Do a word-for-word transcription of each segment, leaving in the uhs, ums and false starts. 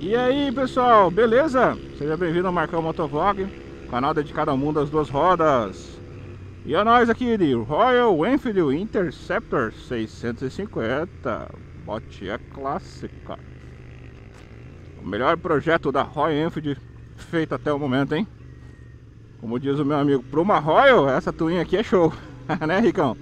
E aí pessoal, beleza? Seja bem-vindo ao Marcão Motovlog, canal dedicado ao mundo das duas rodas. E a nós aqui de Royal Enfield Interceptor seiscentos e cinquenta, bote clássica. O melhor projeto da Royal Enfield feito até o momento, hein? Como diz o meu amigo, para uma Royal, essa tuinha aqui é show, né, Ricão?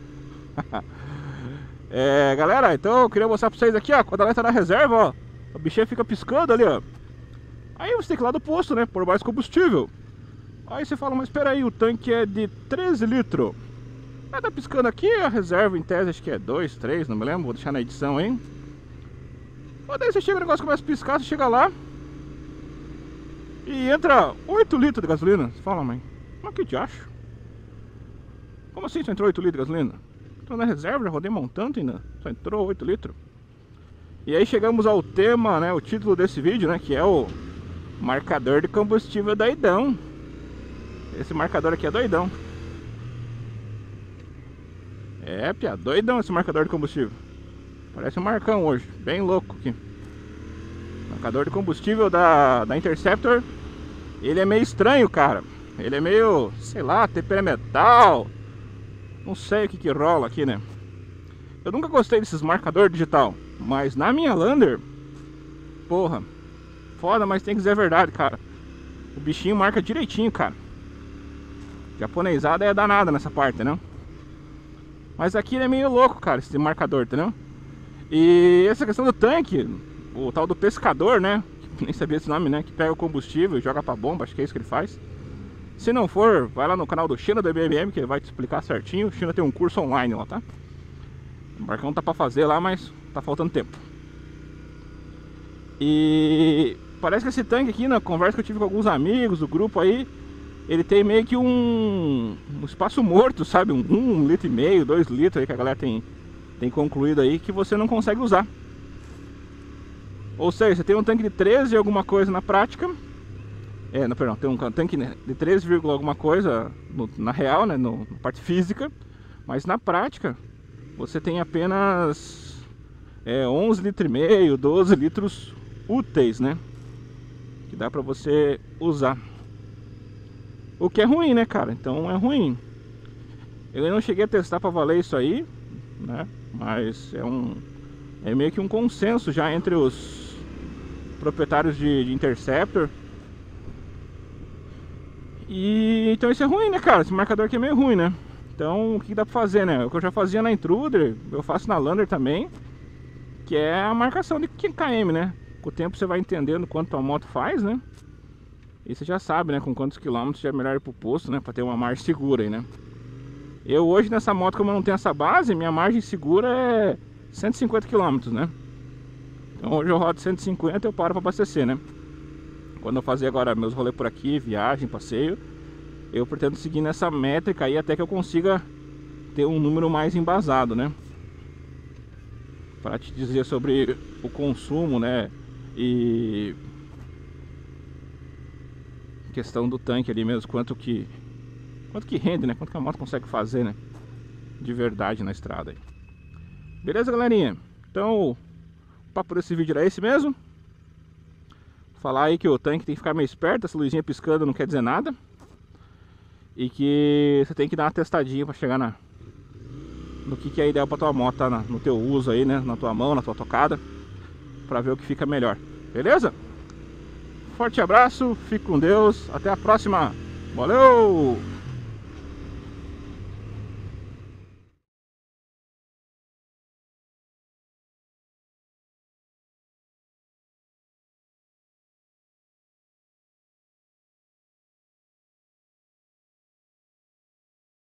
É, galera, então eu queria mostrar pra vocês aqui, ó, quando ela tá na reserva, ó, o bichinho fica piscando ali, ó. Aí você tem que ir lá do posto, né, por mais combustível. Aí você fala, mas espera aí, o tanque é de treze litros. Aí tá piscando aqui, a reserva em tese acho que é dois, três, não me lembro, vou deixar na edição aí. Mas daí você chega, o negócio começa a piscar, você chega lá e entra oito litros de gasolina. Você fala, mãe, mas que diacho? Como assim só entrou oito litros de gasolina? Tô na reserva, já rodei montante ainda, só entrou oito litros. E aí chegamos ao tema, né, o título desse vídeo, né, que é o marcador de combustível doidão. Esse marcador aqui é doidão. É, pia, doidão esse marcador de combustível. Parece um Marcão hoje, bem louco aqui. Marcador de combustível da, da Interceptor. Ele é meio estranho, cara. Ele é meio, sei lá, temperamental. Não sei o que que rola aqui, né? Eu nunca gostei desses marcador digital, mas na minha Lander, porra, foda, mas tem que dizer a verdade, cara. O bichinho marca direitinho, cara. Japonesada é danada nessa parte, né? Mas aqui ele é meio louco, cara, esse marcador, entendeu? E essa questão do tanque, o tal do pescador, né? Nem sabia esse nome, né? Que pega o combustível e joga pra bomba, acho que é isso que ele faz. Se não for, vai lá no canal do China do B M M que ele vai te explicar certinho. O China tem um curso online lá, tá? O Marcão tá pra fazer lá, mas tá faltando tempo. E parece que esse tanque aqui, na conversa que eu tive com alguns amigos do grupo aí, ele tem meio que um, um espaço morto, sabe? Um, um litro e meio, dois litros aí que a galera tem, tem concluído aí, que você não consegue usar. Ou seja, você tem um tanque de treze alguma coisa na prática. É, não, perdão, tem um tanque de treze, alguma coisa no, na real, né, no, na parte física. Mas na prática, você tem apenas é, onze litros e meio, doze litros úteis, né? Que dá pra você usar. O que é ruim, né, cara? Então é ruim. Eu não cheguei a testar pra valer isso aí, né? Mas é um... é meio que um consenso já entre os proprietários de, de Interceptor. E então isso é ruim, né, cara? Esse marcador aqui é meio ruim, né? Então o que dá pra fazer, né? O que eu já fazia na Intruder, eu faço na Lander também, que é a marcação de quilômetros, né? Com o tempo você vai entendendo quanto a moto faz, né? E você já sabe, né? Com quantos quilômetros já é melhor ir pro posto, né? Pra ter uma margem segura aí, né? Eu hoje nessa moto, como eu não tenho essa base, minha margem segura é cento e cinquenta quilômetros, né? Então hoje eu rodo cento e cinquenta e eu paro pra abastecer, né? Quando eu fazer agora meus rolês por aqui, viagem, passeio, eu pretendo seguir nessa métrica aí até que eu consiga ter um número mais embasado, né? Para te dizer sobre o consumo, né? E questão do tanque ali mesmo, quanto que quanto que rende, né? Quanto que a moto consegue fazer, né? De verdade na estrada aí. Beleza, galerinha? Então, o papo desse vídeo era esse mesmo. Falar aí que o tanque tem que ficar meio esperto, essa luzinha piscando não quer dizer nada. E que você tem que dar uma testadinha para chegar na no que, que é ideal para tua moto, tá? Na, no teu uso aí, né? Na tua mão, na tua tocada, para ver o que fica melhor. Beleza? Forte abraço, fique com Deus, até a próxima. Valeu!